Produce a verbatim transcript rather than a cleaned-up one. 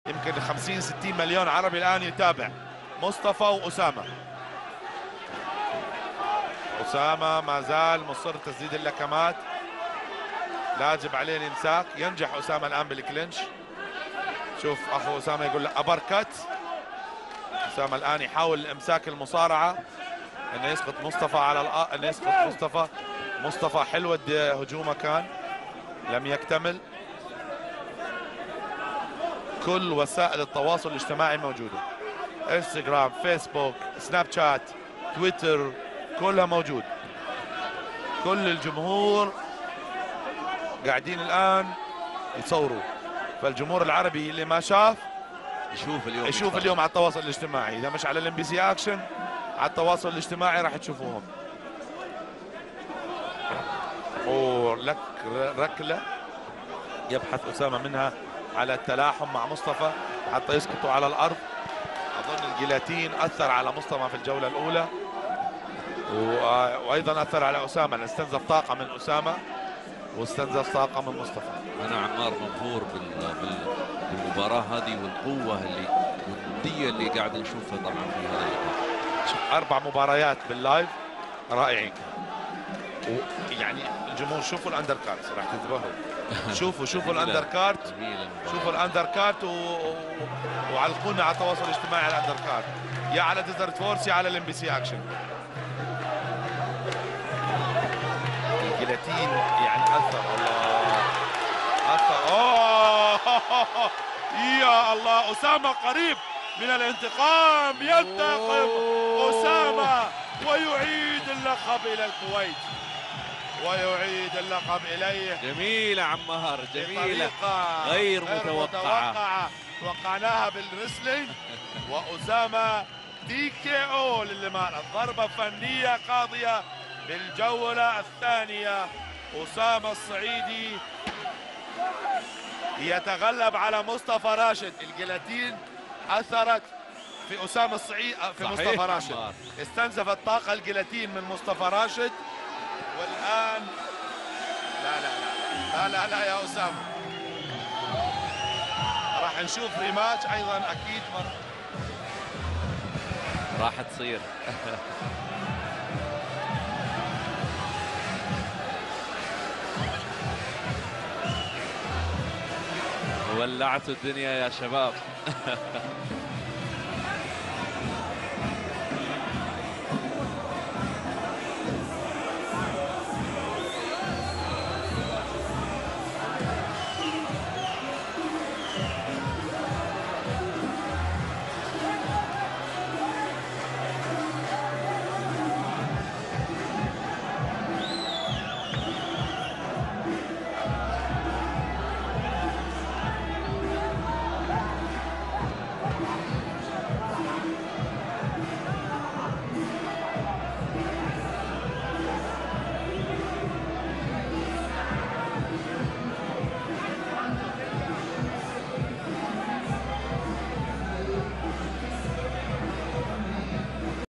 يمكن خمسين ستين مليون عربي الآن يتابع مصطفى وأسامة. أسامة ما زال مصر تسديد اللكمات، لاجب عليه الإمساك. ينجح أسامة الآن بالكلينش. شوف أخو أسامة يقول له أبركت. أسامة الآن يحاول إمساك المصارعة إنه يسقط مصطفى على الأرض، إنه يسقط مصطفى. مصطفى حلوة هجومه كان لم يكتمل. كل وسائل التواصل الاجتماعي موجودة، انستغرام، فيسبوك، سناب شات، تويتر، كلها موجود. كل الجمهور قاعدين الآن يصوروا، فالجمهور العربي اللي ما شاف يشوف اليوم يشوف يتفرج. اليوم على التواصل الاجتماعي. إذا مش على الام بي سي اكشن، على التواصل الاجتماعي راح تشوفوهم. ولك ركلة يبحث أسامة منها على التلاحم مع مصطفى حتى يسقطوا على الأرض. أظن الجيلاتين أثر على مصطفى في الجولة الأولى، وأيضا أثر على أسامة لأن استنزف طاقة من أسامة واستنزف طاقة من مصطفى. أنا عمار مبهور بالمباراة هذه والقوة اللي والندية اللي قاعد نشوفها طبعا في هذا اللقاء. أربع مباريات باللايف رائعين. ويعني الجمهور شوفوا الأندر كارت، راح تنتبهوا. شوفوا شوفوا الأندر كارت، شوفوا الأندر كارت و... وعلقونا على التواصل الاجتماعي على الأندر كارت، يا على ديزرت فورس يا على الام بي سي اكشن. الجيلاتين يعني اثر. الله اثر. اوه يا الله. اسامه قريب من الانتقام. ينتقم اسامه ويعيد اللقب الى الكويت، ويعيد اللقب اليه. جميلة عمار، جميلة غير, غير متوقعة. متوقعة توقعناها بالرسلينج. وأسامة تي كي او للأمانة، ضربة فنية قاضية بالجولة الثانية. أسامة الصعيدي يتغلب على مصطفى راشد. الجيلاتين أثرت في أسامة الصعيدي، في مصطفى راشد. عمار. استنزفت طاقة الجيلاتين من مصطفى راشد. والآن لا لا لا لا لا, لا يا أسامة، راح نشوف ريماتش أيضا أكيد مرة راح تصير. ولعتوا الدنيا يا شباب.